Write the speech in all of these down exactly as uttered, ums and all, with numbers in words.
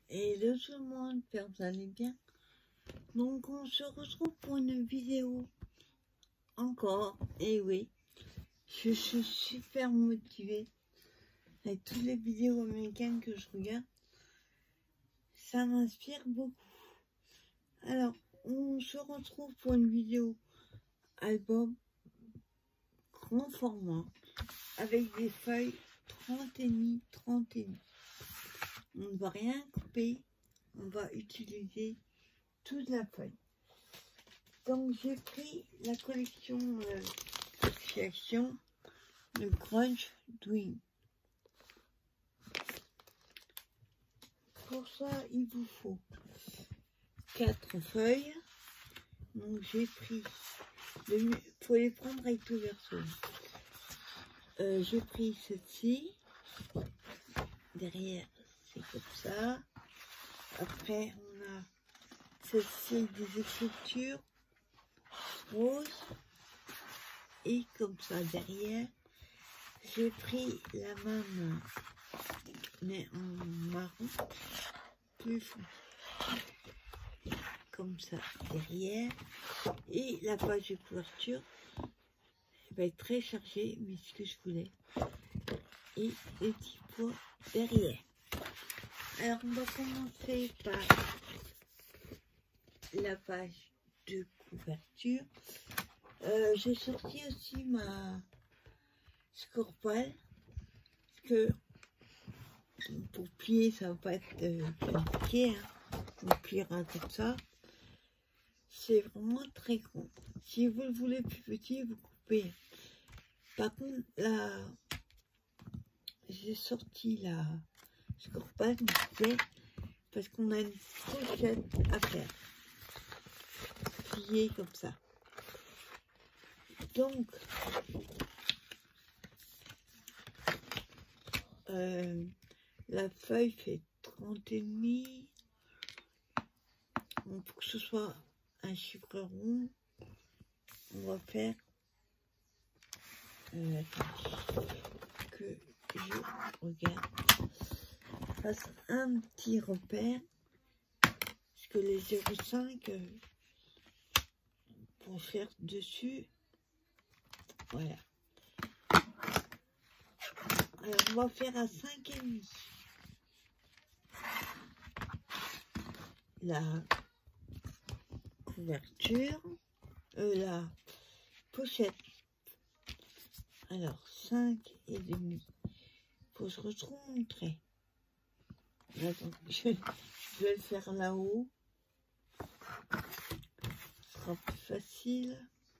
Hello tout le monde, j'espère que vous allez bien. Donc on se retrouve pour une vidéo encore, et oui, je suis super motivée avec toutes les vidéos américaines que je regarde, ça m'inspire beaucoup. Alors on se retrouve pour une vidéo album grand format avec des feuilles trente et demi, trente et demi. On ne va rien couper, on va utiliser toute la feuille. Donc j'ai pris la collection euh, chez Action, le Grunge Dream. Pour ça, il vous faut quatre feuilles. Donc j'ai pris, il faut les prendre avec tout verso. Euh, j'ai pris celle-ci. Derrière, c'est comme ça. Après, on a celle-ci avec des écritures roses. Et comme ça, derrière, j'ai pris la même, mais en marron, plus foncé. Comme ça, derrière. Et la page de couverture va être très chargée, mais ce que je voulais. Et les petits pois derrière. Alors, on va commencer par la page de couverture. Euh, j'ai sorti aussi ma Scorpal, parce que pour plier, ça va pas être euh, compliqué, hein. On pliera comme ça. C'est vraiment très grand. Si vous le voulez plus petit, vous coupez. Par contre, là, j'ai sorti la Scorpal, parce qu'on a une pochette à faire. Pliée comme ça. Donc, euh, la feuille fait trente et demi. Bon, pour que ce soit un chiffre rond, on va faire euh, attends, que je regarde, fasse un petit repère, parce que les zéro virgule cinq euh, pour faire dessus, voilà. Alors on va faire à cinq et demi. La couverture, euh, la pochette. Alors cinq et demi. Faut que je retrouve mon trait. Attends, je, je vais le faire là-haut. Ce sera plus facile.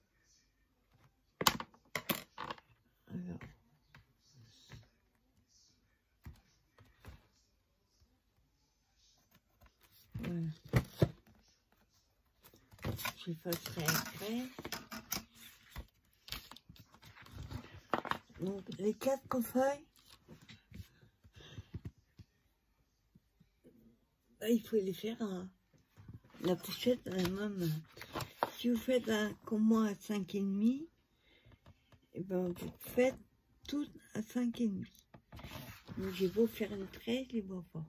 Alors. Voilà. J'effacerai après. Donc les quatre feuilles, là, il faut les faire à la pochette à la même. Si vous faites un comme moi à cinq et demi, et ben vous faites tout à cinq et demi. Donc j'ai beau faire une trait, je les vois pas.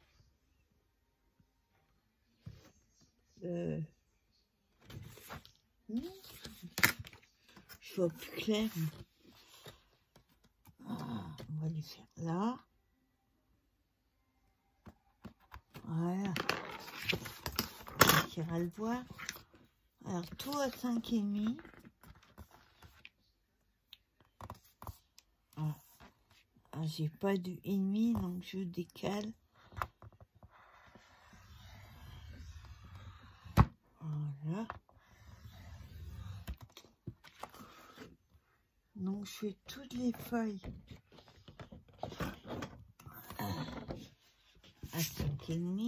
Euh... Je vois plus clair. Ah, on va les faire là. Voilà. On ira le voir. Alors tout à cinq et demi. Ah, ah j'ai pas de et demi, donc je décale. Voilà. Donc je fais toutes les feuilles à cinq et demi.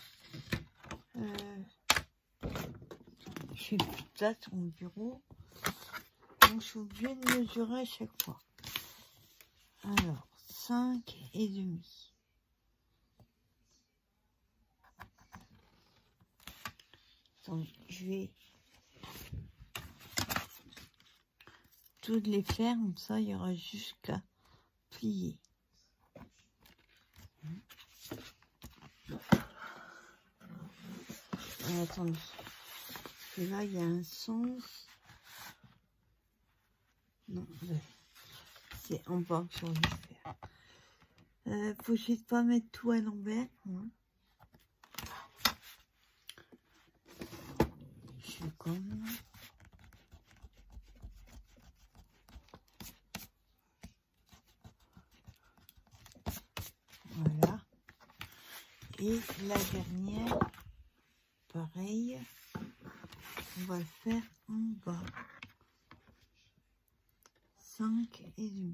Euh, j'ai plus de place sur mon bureau. Donc je suis obligée de mesurer à chaque fois. Alors cinq et demi. Donc je vais toutes les faire, comme ça il y aura jusqu'à plier. Et attendez. Et là, il y a un sens. Non, c'est en bas que j'aurais dû faire. Euh, faut juste pas mettre tout à l'envers. Hein. Je suis comme... Voilà. Et la dernière, pareil, on va le faire en bas. cinq et demi.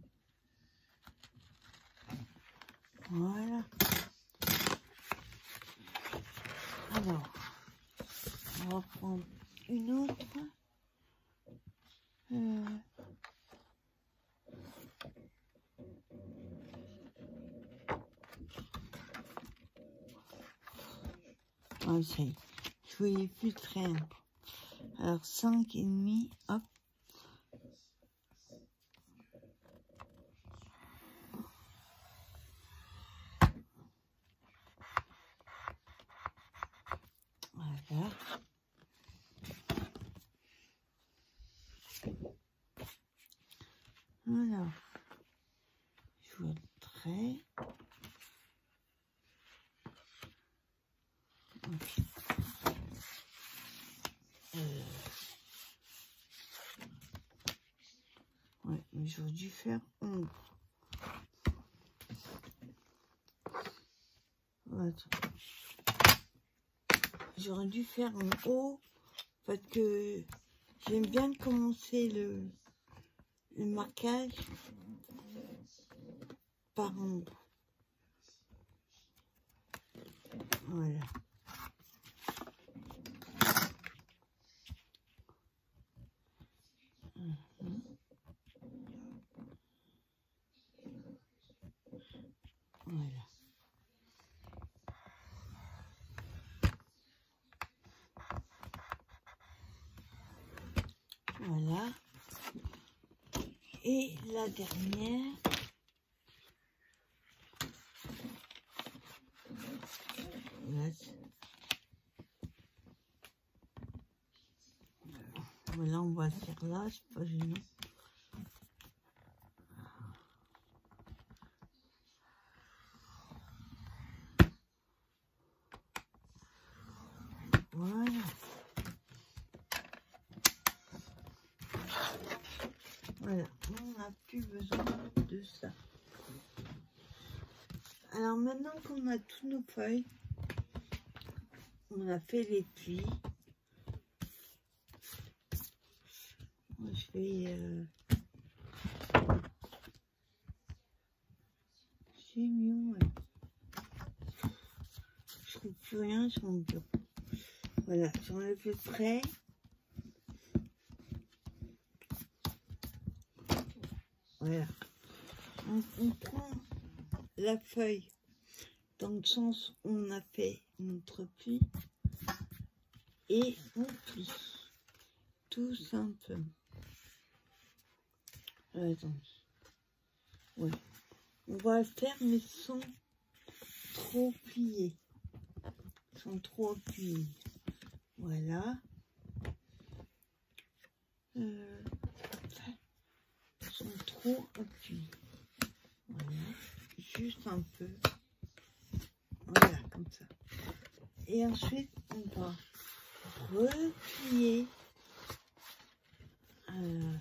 Voilà. Alors, on va prendre une autre. Euh, Ah, ça y est. Je voyais plus très bien. Alors, cinq et demi, hop. Voilà. Alors, je vois le trait. Okay. Euh... Ouais, mais j'aurais dû faire onze. J'aurais dû faire en haut parce que j'aime bien commencer le, le marquage par en haut. Voilà. Mmh. Voilà. Voilà. Et la dernière. Voilà. Voilà, on va le faire là, c'est pas gênant. Voilà. Voilà, on n'a plus besoin de ça. Alors maintenant qu'on a tous nos feuilles, on a fait les plis. Moi, je fais... Euh... C'est mieux, ouais. Je trouve plus rien sur mon bureau. Voilà, j'enlève le trait. Voilà. On, on prend la feuille dans le sens où on a fait notre pli et on plie. Tout simplement. Attends. Ouais. On va le faire mais sans trop plier. Sans trop appuyer. Voilà. Euh, sans trop appuyer. Voilà. Juste un peu. Voilà, comme ça. Et ensuite, on va replier. Euh...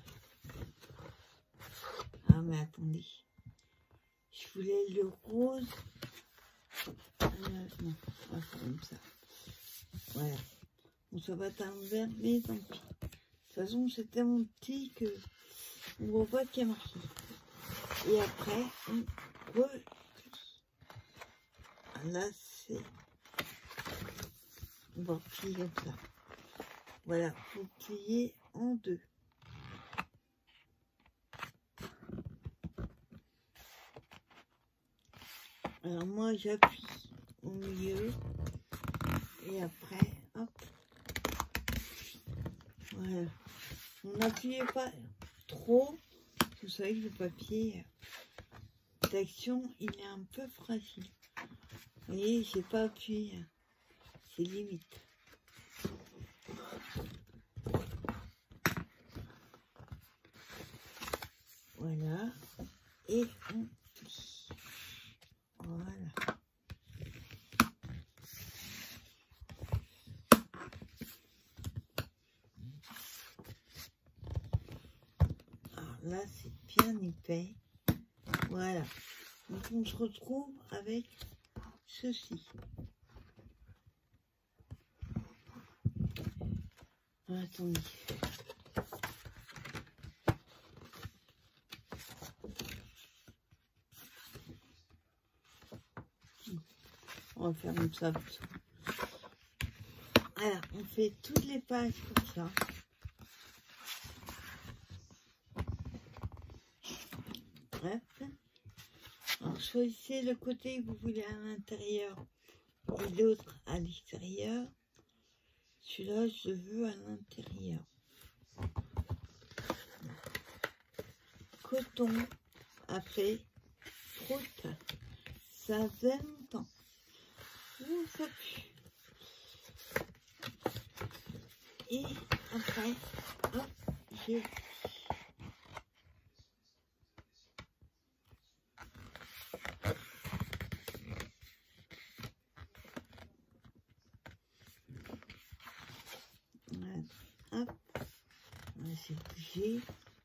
Ah, mais attendez. Je voulais le rose. Euh, non, on va faire comme ça. Voilà. Bon, ça va être un vert, mais tant pis. De toute façon, c'est tellement petit que on voit pas qu'il y a marqué. Et après, on replie. Là, c'est... On va plier comme ça. Voilà, il faut plier en deux. Alors moi, j'appuie au milieu. Et après, hop. Voilà. On n'appuyait pas trop. Vous savez que le papier d'action, il est un peu fragile. Vous voyez, j'ai pas appuyé. C'est limite. Voilà. Et on plie. Voilà. Alors là, c'est bien épais. Voilà. Donc on se retrouve avec ceci. Attendez. On va faire comme ça. Voilà, on fait toutes les pages comme ça. Hop. Alors choisissez le côté que vous voulez à l'intérieur et l'autre à l'extérieur. Celui-là, je veux à l'intérieur. Coton, après, croûte, ça faisait longtemps. Ouh, ça pue. Et après, hop, je... Voilà, hop, j'ai bougé.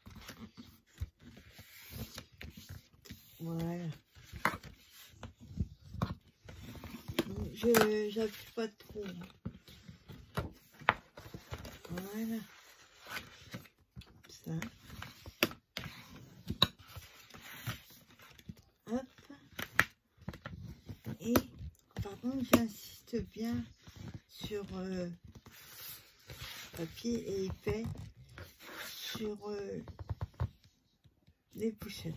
Voilà. Je j'appuie pas trop. Voilà. Ça. Hop. Et par contre, j'insiste bien sur euh, papier et épais sur euh, les pochettes.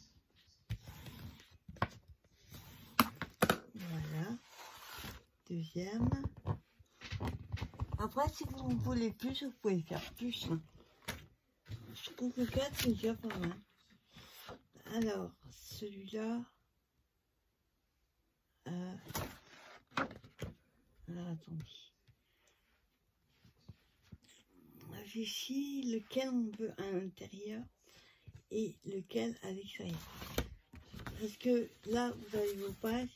Voilà. Deuxième. Après, si vous en voulez plus, vous pouvez faire plus. Je trouve que quatre, c'est déjà pas mal. Alors, celui-là. Euh, alors, attendez. On réfléchit lequel on veut à l'intérieur et lequel à l'extérieur. Parce que là, vous avez vos pages.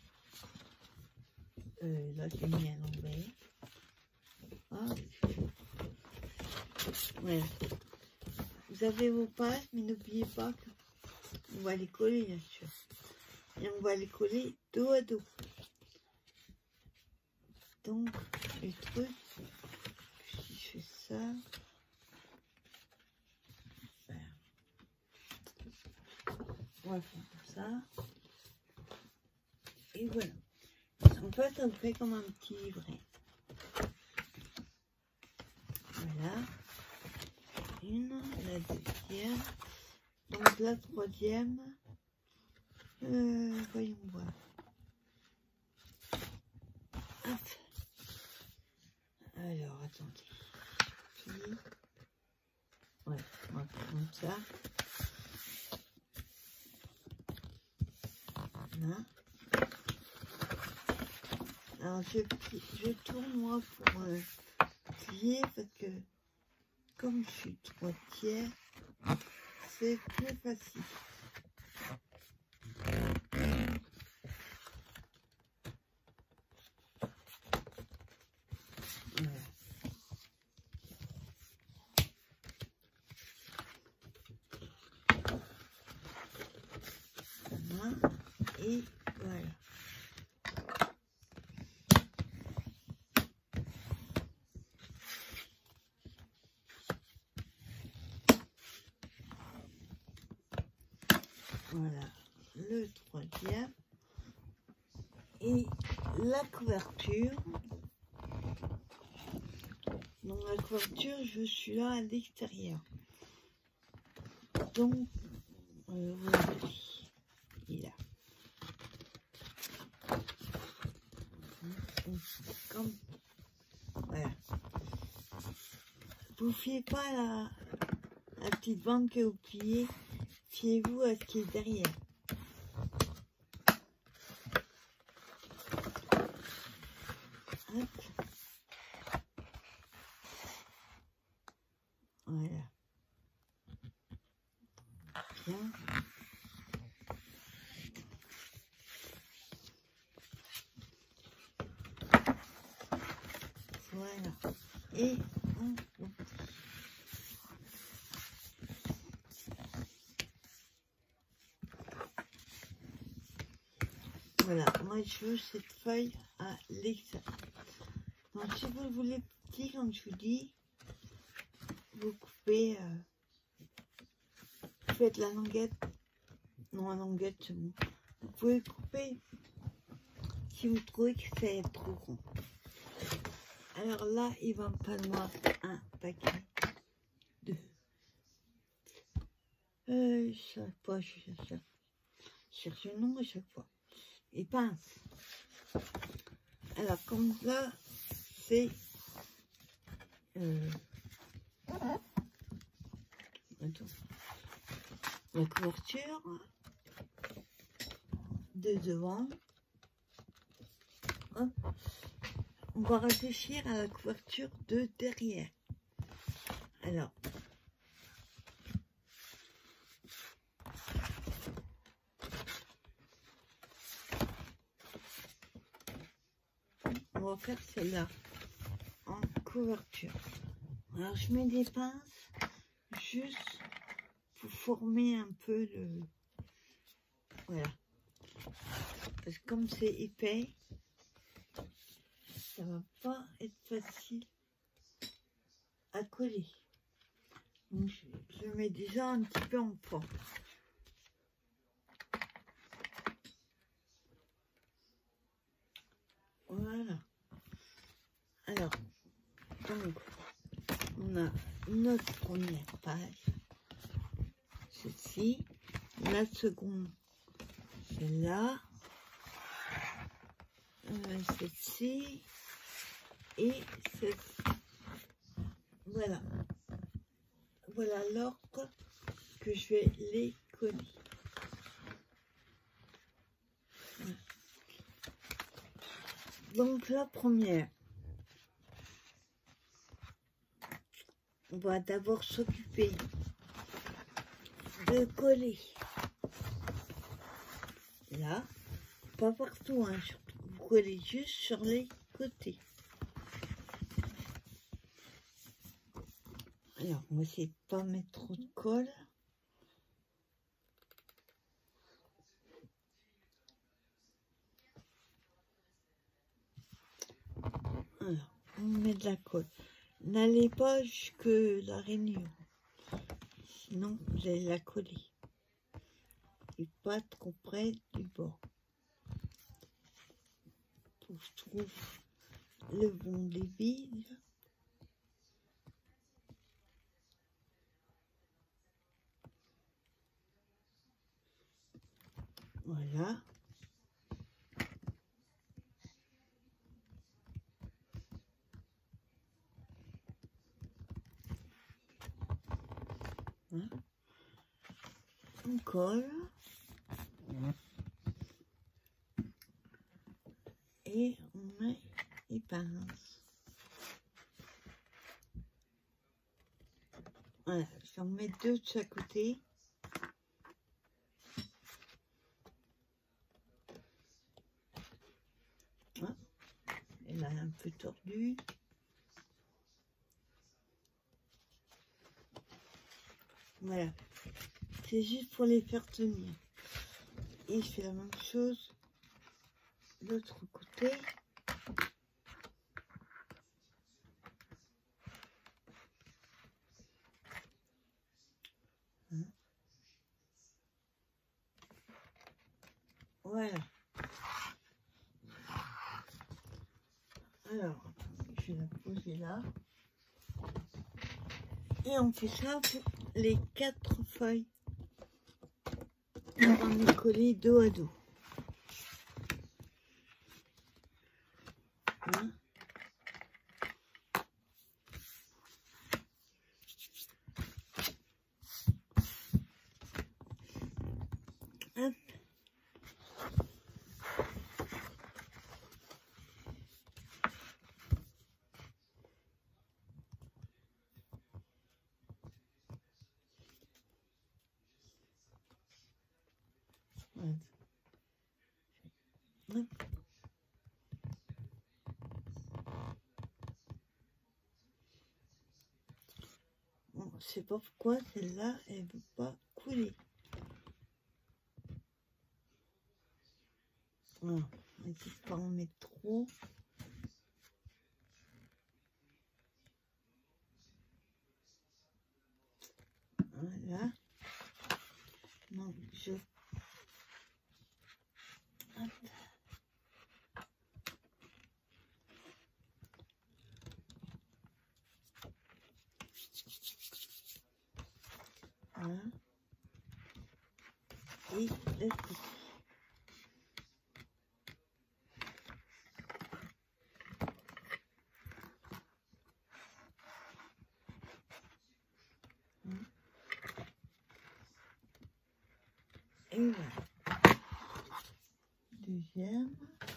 Euh, là, j'ai mis à l'envers. Ah. Voilà. Vous avez vos pages, mais n'oubliez pas qu'on va les coller, bien sûr. Et on va les coller dos à dos. Donc, le truc, si je fais ça, on va faire comme ça. Et voilà. En fait, on fait comme un petit livret. Voilà. Une, la deuxième. Donc la troisième. Euh, voyons voir. Hop. Alors, attendez. Puis, ouais, on va faire comme ça. Voilà. Alors, je, je tourne moi pour euh, plier parce que comme je suis trois tiers, c'est plus facile. Voilà. Voilà. Et voilà. Voilà le troisième. Et la couverture. Donc la couverture, je suis là à l'extérieur. Donc, euh, voilà. Il a. Comme, voilà. Vous ne fiez pas la, la petite bande que vous pliez, fiez-vous à ce qui est derrière. Hop. bien. Voilà. Et on... Voilà, moi je veux cette feuille à l'exact. Donc si vous le voulez petit, comme je vous dis, vous coupez, euh, vous faites la languette, non la languette c'est bon. Vous pouvez couper si vous trouvez que c'est trop rond. Alors là, il va me falloir un paquet de... Euh, chaque fois, je cherche, je cherche le nom à chaque fois. Et pince. Alors comme ça, c'est... Euh, attends, la couverture de devant. Hop. On va réfléchir à la couverture de derrière. Alors, on va faire celle-là en couverture. Alors, je mets des pinces juste pour former un peu le... Voilà. Parce que comme c'est épais, ça va pas être facile à coller. Donc, je, je mets déjà un petit peu en forme. Voilà. Alors, donc, on a notre première page, celle-ci, la seconde, celle-là, euh, celle-ci, et celle-ci. Voilà. Voilà l'ordre que je vais les coller. Voilà. Donc la première, on va d'abord s'occuper de coller là, pas partout, hein, surtout. Vous collez juste sur les côtés. Alors, on va essayer de pas mettre trop de colle. Alors, on met de la colle. N'allez pas jusque la rainure, sinon vous allez la coller. Et pas trop près du bord. Pour que je trouve le bon débit. Voilà. Hein? On colle. Et on met les pinces. Voilà, je vais en mettre deux de chaque côté. Hein? Elle a un peu tordu. Voilà, c'est juste pour les faire tenir. Et je fais la même chose de l'autre côté. Hein? Voilà. Alors, je vais la poser là. Et on fait ça pour les quatre feuilles. On va les coller dos à dos. Hein? Hop. Hop. Bon, je sais pas pourquoi celle-là, elle veut pas couler. Voilà. On va essayer de pas en mettre trop. Voilà. Donc, je... Hop. Voilà. Et le coup. Et voilà. Deuxième.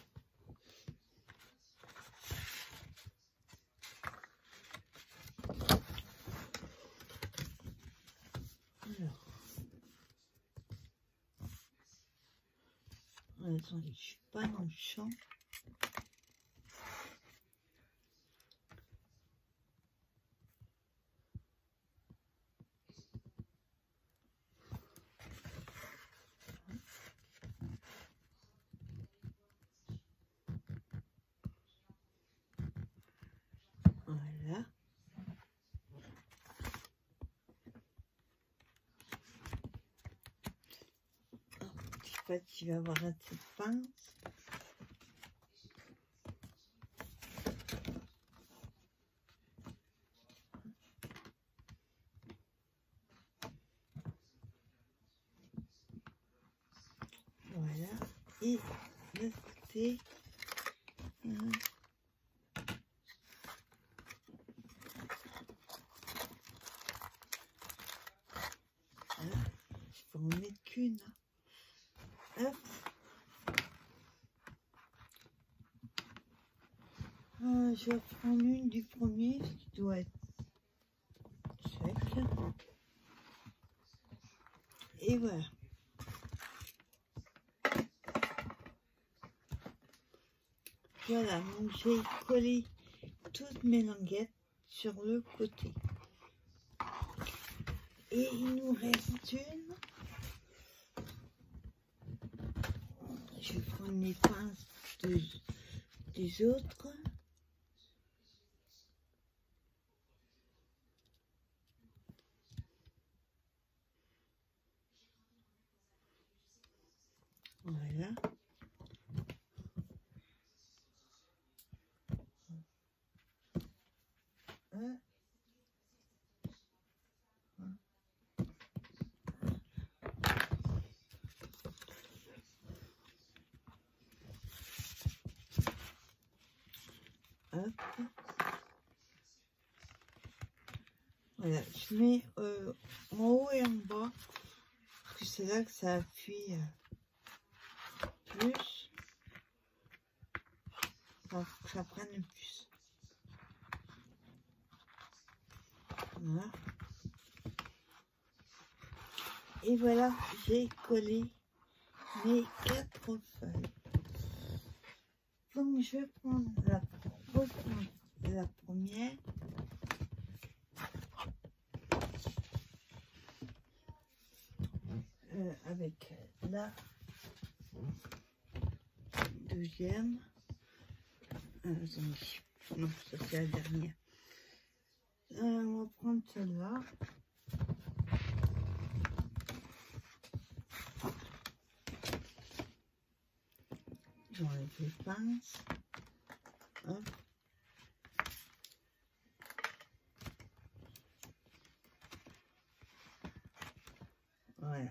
Alors. Attendez, je suis pas dans le champ. Voilà. Oh, je sais pas si tu vas avoir assez de pince. Voilà. Et de côté. Voilà. Voilà. Je peux en mettre qu'une. Hop. Euh, je vais prendre une du premier, ce qui doit être sec. Et voilà. Voilà, donc j'ai collé toutes mes languettes sur le côté. Et il nous reste une. Je vais prendre les pinces de, des autres. Voilà. Un. Hop. Voilà, je mets euh, en haut et en bas, parce que c'est là que ça appuie euh, plus, pour que ça prenne le plus. Voilà. Et voilà, j'ai collé mes quatre feuilles. Donc je vais prendre la, la première. Euh, avec la deuxième. Euh, attendez. Non, ça c'est la dernière. Euh, on va prendre celle-là. J'enlève les pinces. Hop. Voilà.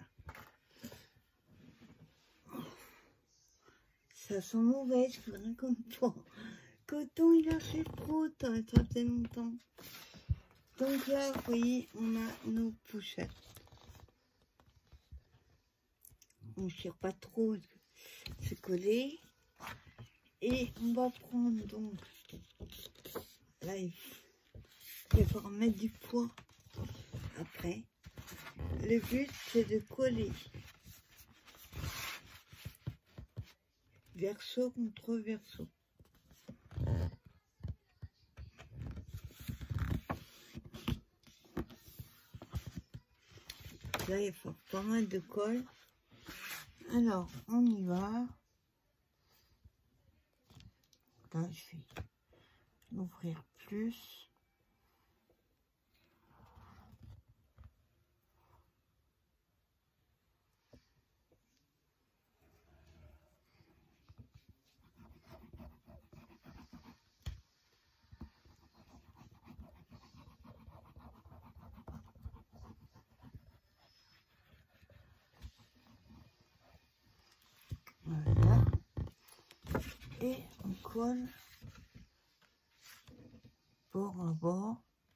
Ça sent mauvais, je voudrais comme toi. Coton, il a fait trop tard, ça fait longtemps. Donc là, vous voyez, on a nos pochettes. On ne tire pas trop, c'est collé. Et on va prendre donc, là, il va falloir mettre du poids après. Le but, c'est de coller verso contre verso. Là, il faut pas mal de colle. Alors, on y va. Là, je vais l'ouvrir plus. Voilà. Et on colle bord à bord.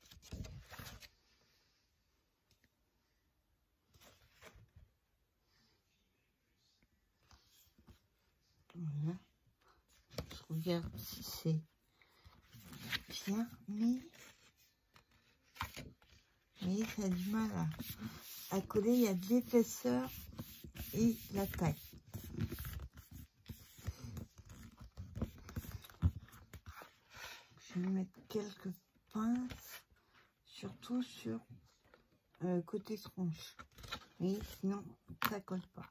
Voilà. Je regarde si c'est bien mis. Mais ça a du mal à, à coller. Il y a de l'épaisseur et de la taille. Je vais mettre quelques pinces, surtout sur le euh, côté tronche. Mais sinon, ça colle pas.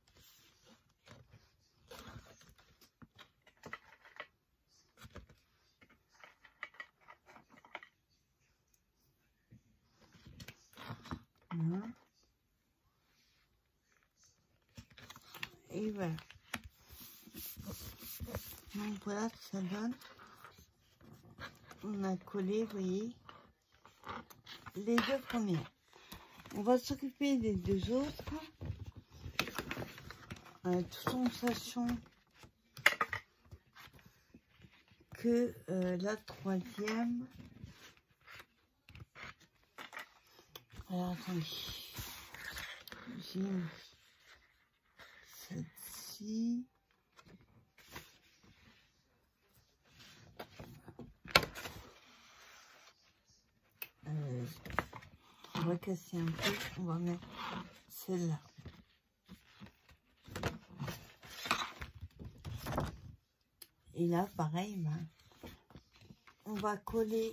Voilà. Et voilà. Donc voilà ce que ça donne. On a collé, vous voyez, les deux premières. On va s'occuper des deux autres. Euh, tout en sachant que euh, la troisième... Alors attendez. J'ai celle-ci. Euh, on va casser un peu, on va mettre celle-là. Et là, pareil, ben, on va coller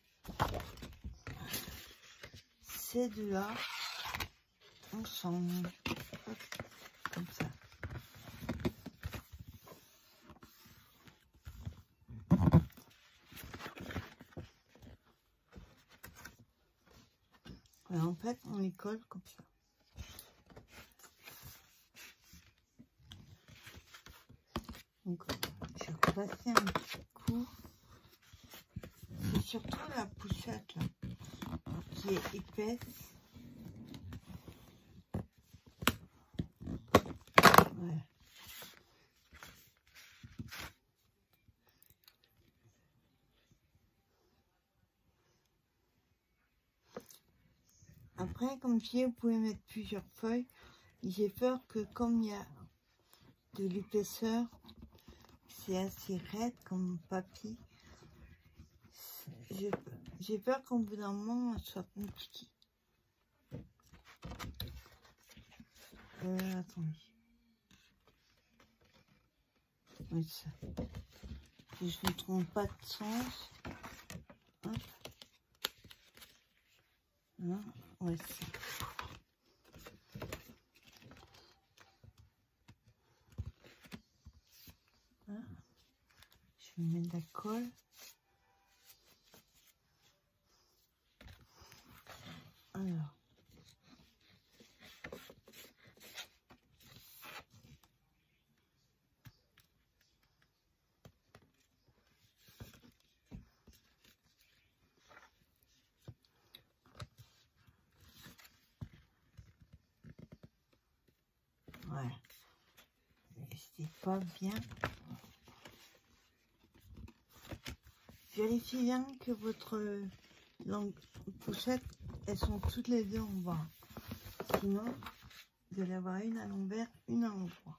ces deux-là ensemble, hop, comme ça. Et en fait, on les colle comme ça. Donc, je vais repasser un petit coup. C'est surtout la poussette là, qui est épaisse. Voilà. Après, comme je dis, vous pouvez mettre plusieurs feuilles. J'ai peur que comme il y a de l'épaisseur, c'est assez raide comme papier. J'ai peur qu'au bout d'un moment, ça soit compliqué. Euh, attendez. Oui, ça. Que je ne trompe pas de sens. Hop. Non, ouais, c'est... Je vais mettre de la colle. Alors. Voilà. C'est pas bien. Vérifiez bien que votre langue pochette, elles sont toutes les deux en bas. Sinon, vous allez avoir une à l'envers, une à l'endroit.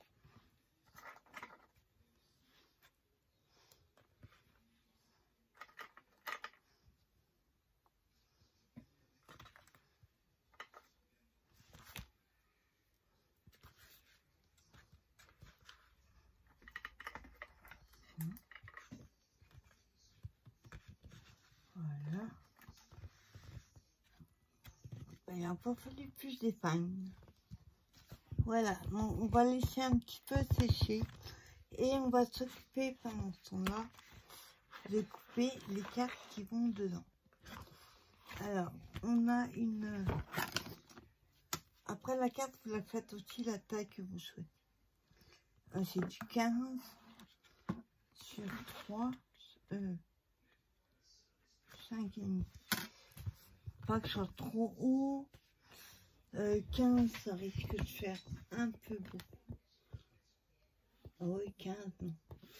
il a pas fallu plus d'épingle. Voilà, on, on va laisser un petit peu sécher et on va s'occuper pendant ce temps-là de couper les cartes qui vont dedans. Alors, on a une... Après la carte, vous la faites aussi la taille que vous souhaitez. C'est du quinze sur trois, euh, cinq et demi. Pas que je sois trop haut. Euh, quinze, ça risque de faire un peu beaucoup. Ah oui, quinze, non.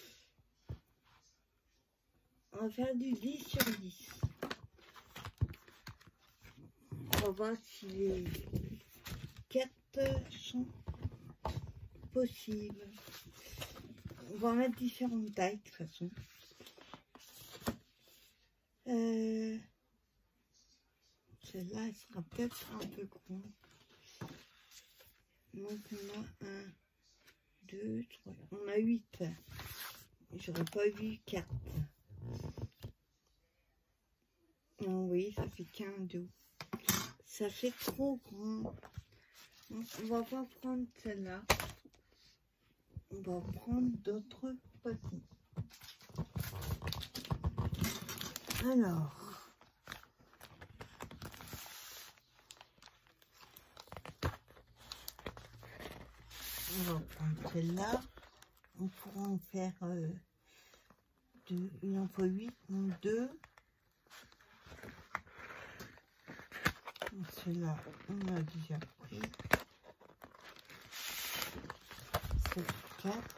On va faire du dix sur dix. On va voir si les cartes sont possibles. On va mettre différentes tailles de toute façon. Euh, Celle-là, elle sera peut-être un peu grande. Donc on a un, deux, trois, on a huit. J'aurais pas vu quatre. Non, oui, ça fait quinze, deux. Ça fait trop grand. Donc, on va pas prendre celle-là. On va prendre d'autres petits. Alors. On va prendre celle-là. On pourra en faire euh, deux. Il en faut huit, donc deux. Celle-là, on a déjà pris. C'est quatre.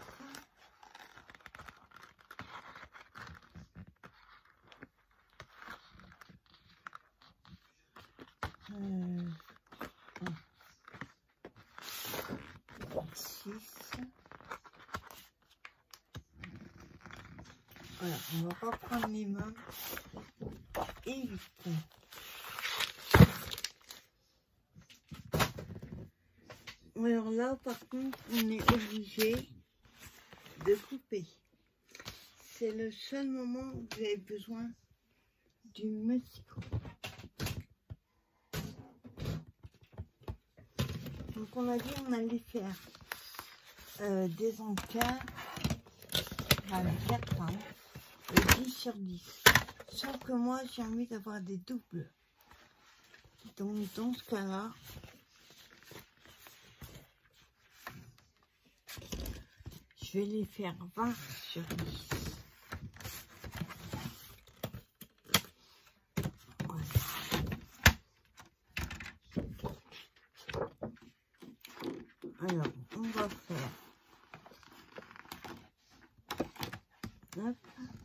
Euh, six. Voilà, on va reprendre les mains. Et huit. Alors là, par contre, on est obligé de couper. C'est le seul moment où vous avez besoin du Messico. Donc on a dit on allait faire euh, des encarts à quatre, hein, dix sur dix. Sauf que moi j'ai envie d'avoir des doubles. Donc dans ce cas-là, je vais les faire vingt sur dix. Voilà. Alors, on va faire hop,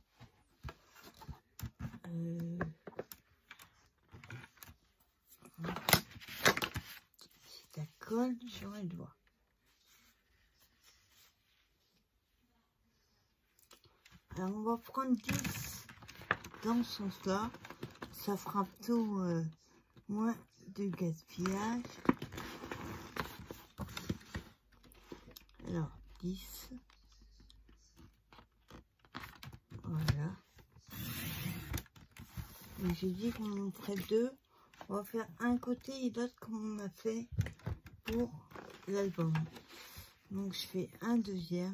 euh, si ça colle sur les doigts. Alors on va prendre dix dans ce sens-là, ça fera plutôt euh, moins de gaspillage. Alors dix, voilà. J'ai dit qu'on en ferait deux, on va faire un côté et l'autre comme on a fait pour l'album. Donc je fais un deuxième.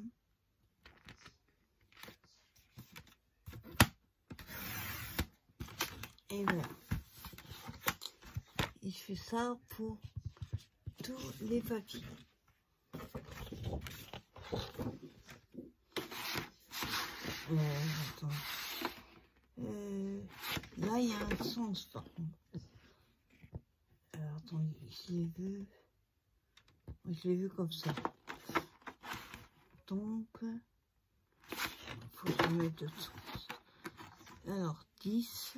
Et voilà. Et je fais ça pour tous les papiers. Euh, attends. Euh, là, il y a un sens par contre. Alors, attendez, je l'ai vu. Je l'ai vu comme ça. Donc, il faut que je mette d'autres sens. Alors, dix.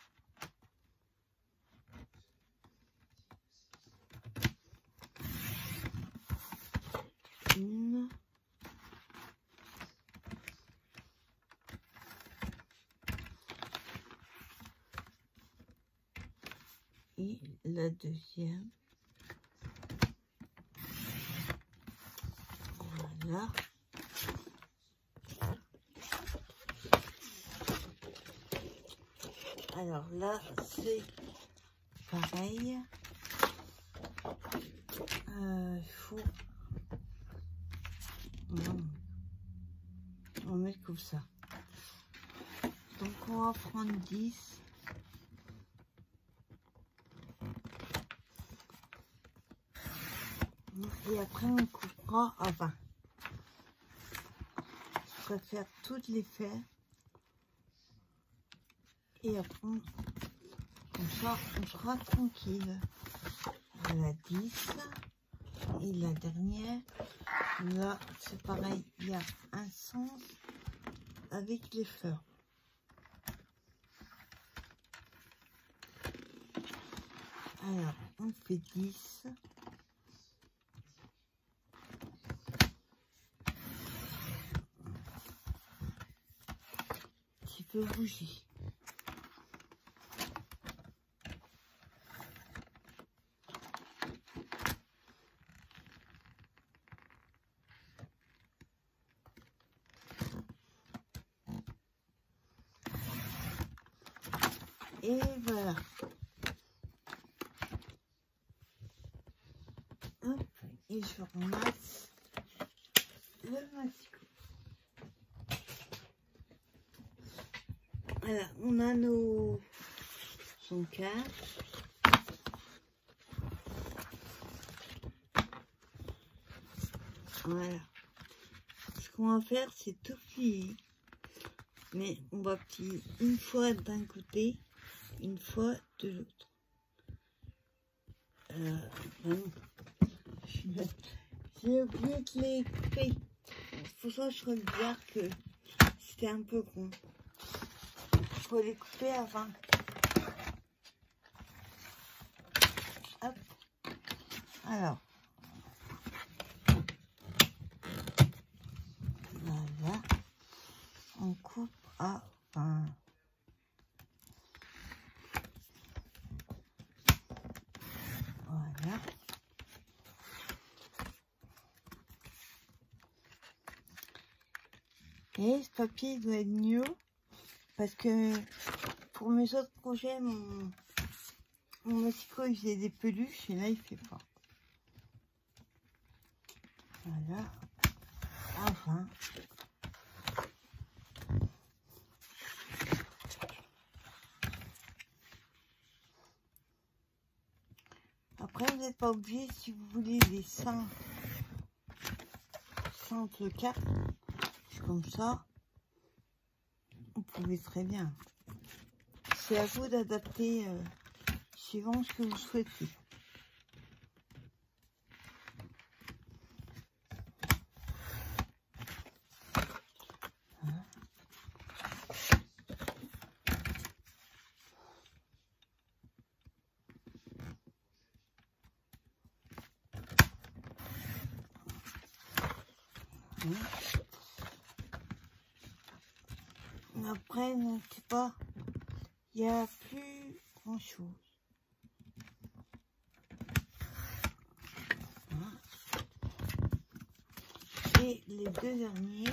Une. Et la deuxième. Voilà. Alors là, c'est pareil. euh, il faut... Non. On va mettre comme ça. Donc on va prendre dix. Et après on coupera à vingt. Je préfère toutes les faire. Et après, comme ça, on sera tranquille. Voilà, dix. Et la dernière, là, c'est pareil. Il y a un sens avec les fleurs. Alors, on fait dix. Un petit peu bougie. Et voilà. Hop, et je ramasse le massicot. Voilà, on a nos son cache. Voilà. Ce qu'on va faire, c'est tout plier. Mais on va plier une fois d'un côté, une fois de l'autre. Euh, vraiment. J'ai oublié de les couper. Pour ça, je regarde que c'était un peu con. Il faut les couper avant. Hop. Alors. Voilà. On coupe à vingt. Voilà. Et ce papier doit être mieux parce que pour mes autres projets, mon, mon massicot il faisait des peluches et là il fait pas. Voilà. À vingt. Après, vous n'êtes pas obligé, si vous voulez les cinq simples cartes, comme ça, vous pouvez très bien. C'est à vous d'adapter euh, suivant ce que vous souhaitez. Voilà. Après, ne sais pas, il n'y a plus grand chose. Voilà. Et les deux derniers,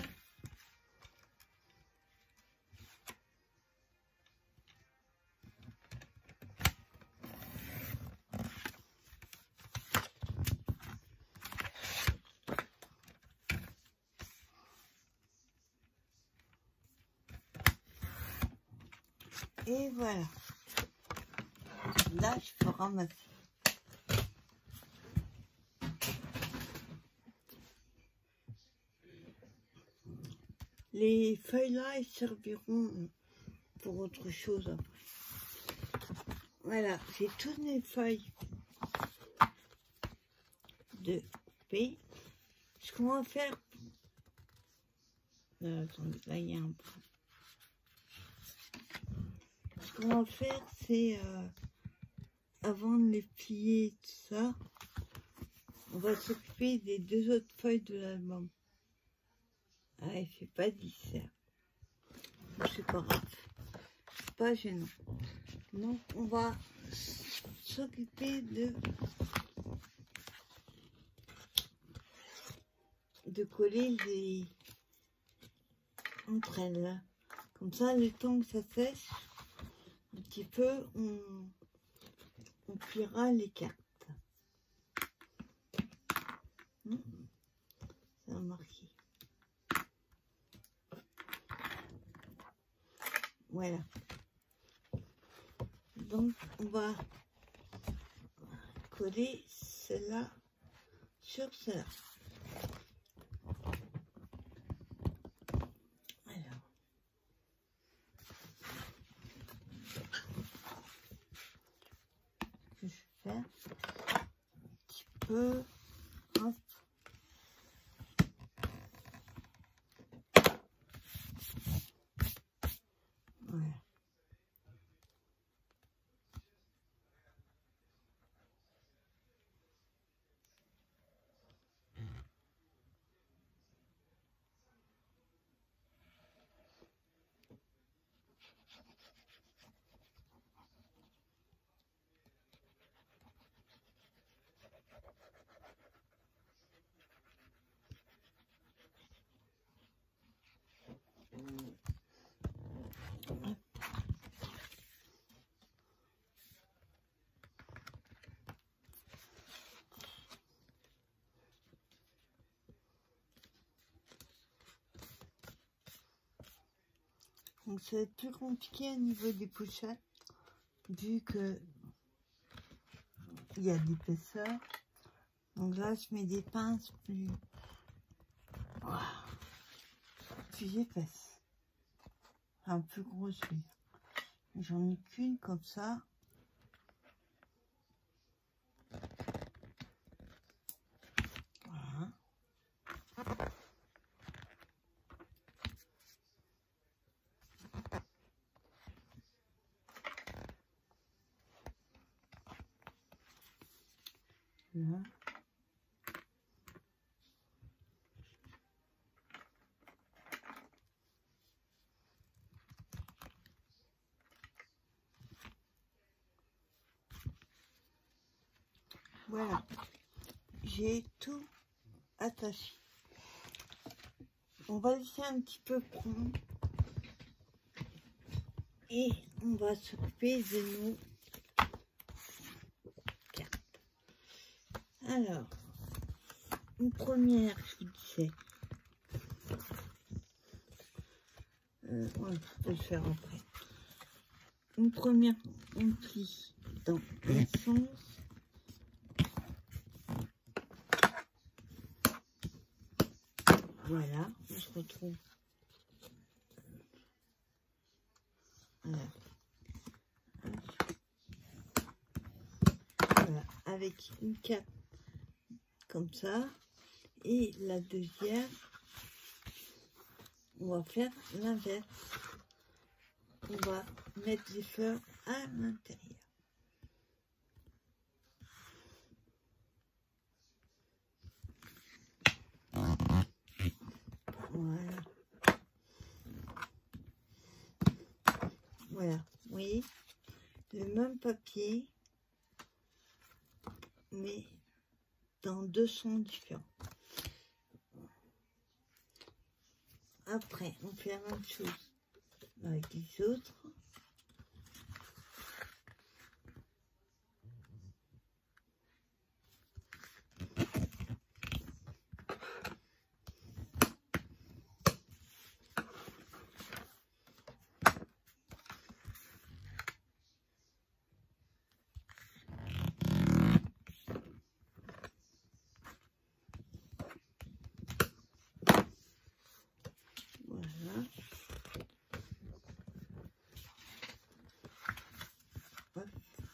et voilà. Là, je peux ramasser. Les feuilles là, elles serviront pour autre chose après. Voilà, j'ai toutes mes feuilles de P. Ce qu'on va faire... Euh, attendez, là il y a un bras. Ce qu'on va faire, c'est... Euh, avant de les plier, tout ça, on va s'occuper des deux autres feuilles de l'album. Ah, il fait pas dix. C'est pas grave. C'est pas gênant. Donc, on va s'occuper de de coller les entre elles. Comme ça, le temps que ça sèche un petit peu, on, on pliera les cartes. Hmm. Ça a marqué. Voilà. Donc, on va coller celle-là sur celle-là. Alors. Ce que je vais faire, un petit peu. Hop. Voilà. Donc ça va être plus compliqué au niveau des pochettes, vu que il y a de l'épaisseur. Donc là, je mets des pinces plus, plus épaisses, un plus grosses. J'en ai qu'une comme ça. Voilà. Là. Voilà, j'ai tout attaché. On va laisser un petit peu prendre et on va s'occuper de nos cartes. Alors, une première, je vous disais, euh, ouais, je peux le faire après. Une première, on plie dans un sens. Voilà, on se retrouve. Voilà. Voilà, avec une cape comme ça. Et la deuxième, on va faire l'inverse. On va mettre les fleurs à l'intérieur. Voilà. Voilà, vous voyez, le même papier, mais dans deux sons différents. Après, on fait la même chose avec les autres. Voilà. Hop.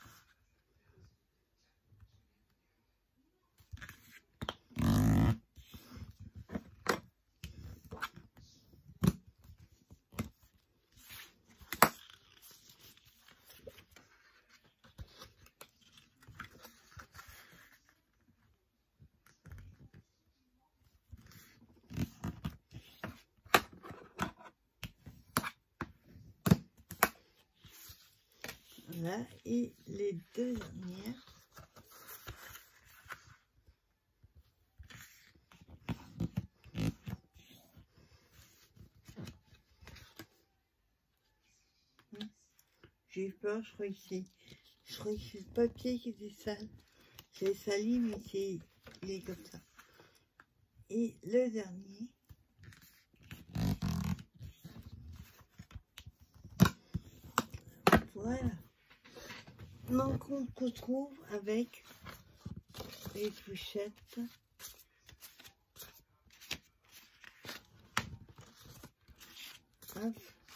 Voilà, et les deux dernières. J'ai eu peur, je crois que c'est je crois que c'est le papier qui était sale. J'ai sali, mais c'est il est comme ça. Et le dernier. Voilà. Donc on se retrouve avec les pochettes. Hop.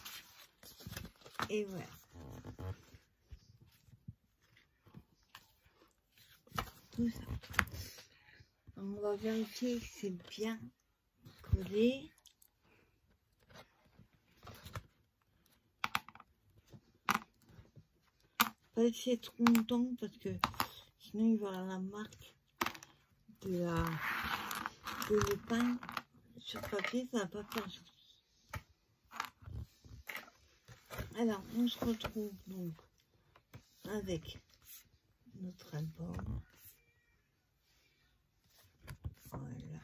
Et voilà. Tout ça. On va vérifier que c'est bien collé. Pas laisser trop longtemps parce que sinon il va y avoir la marque de la de l'épingle sur papier, ça va pas faire joli. Alors on se retrouve donc avec notre album. Voilà.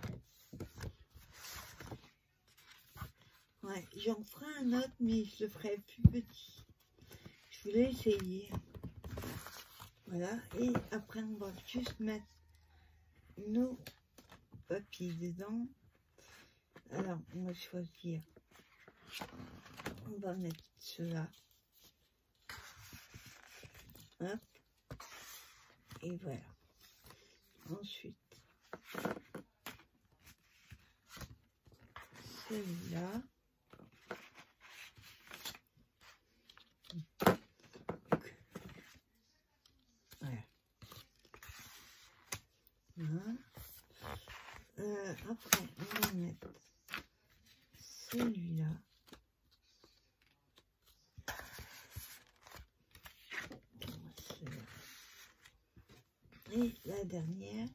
Ouais, j'en ferai un autre, mais je le ferai plus petit. Je voulais essayer. Voilà, et après on va juste mettre nos papiers dedans. Alors on va choisir. On va mettre cela. Hop. Et voilà. Ensuite, celui-là. Voilà. Voilà. Euh, après, on va mettre celui-là. Et la dernière.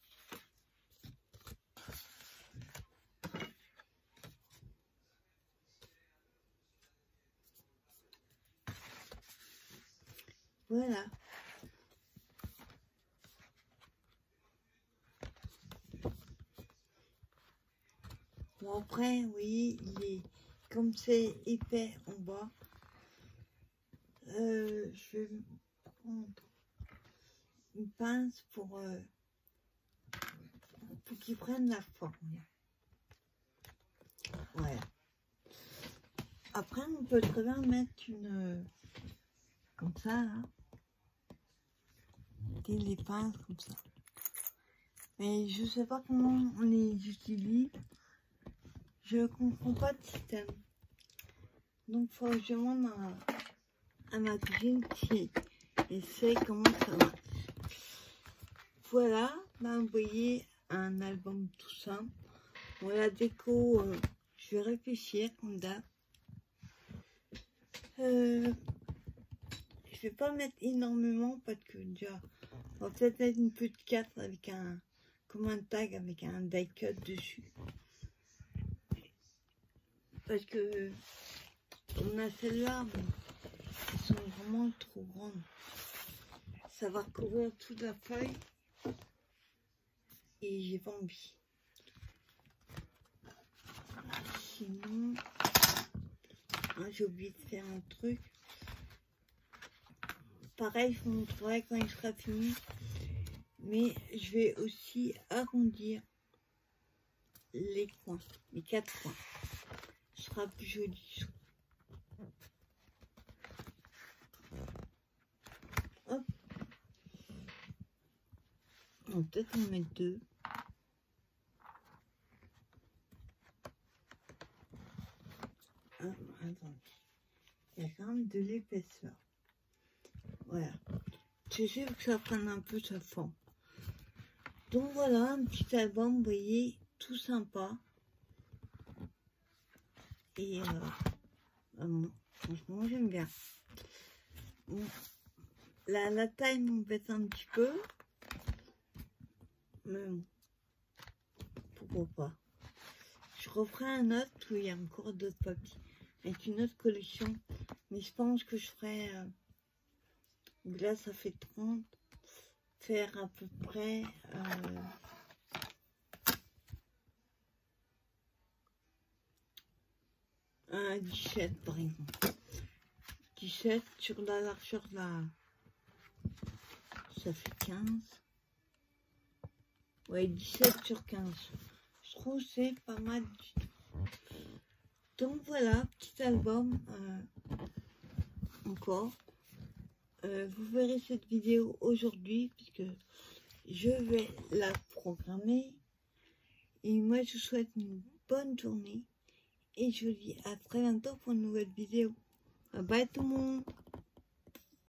Voilà. Bon après, oui, il est comme c'est épais en bas. Euh, je vais prendre une pince pour, euh, pour qu'il prenne la forme. Voilà. Après, on peut très bien mettre une comme ça, là. Des les pinces comme ça. Mais je sais pas comment on les utilise. Je comprends pas de système. Donc, faut que je demande à, à ma cousine qui sait comment ça marche. Voilà, bah, vous voyez un album tout simple. Bon, la déco, euh, je vais réfléchir comme d'hab. Euh, je vais pas mettre énormément parce que déjà, on va peut-être mettre une petite carte avec un, comme un tag avec un die cut dessus. Parce que on a celle-là, mais elles sont vraiment trop grandes. Ça va couvrir toute la feuille et j'ai pas envie. Sinon, hein, j'ai oublié de faire un truc. Pareil, je vous montrerai quand il sera fini. Mais je vais aussi arrondir les coins, les quatre coins. Ce sera plus joli. Hop. On va peut-être en mettre deux. Ah, attends. Il y a quand même de l'épaisseur. Voilà. Je sais que ça prenne un peu sa forme. Donc voilà, un petit album, vous voyez, tout sympa. Et euh, euh, franchement, j'aime bien. Bon, la, la taille m'embête un petit peu. Mais bon, pourquoi pas. Je referai un autre où il y a encore d'autres papiers. Avec une autre collection. Mais je pense que je ferai... Euh, là, ça fait trente. Faire à peu près... Euh, un dix-sept par exemple. dix-sept sur la largeur de la... Ça fait quinze. Ouais, dix-sept sur quinze. Je trop, c'est pas mal du tout. Donc voilà, petit album euh, encore. Euh, vous verrez cette vidéo aujourd'hui puisque je vais la programmer. Et moi, je vous souhaite une bonne journée et je vous dis à très bientôt pour une nouvelle vidéo. Bye bye tout le monde.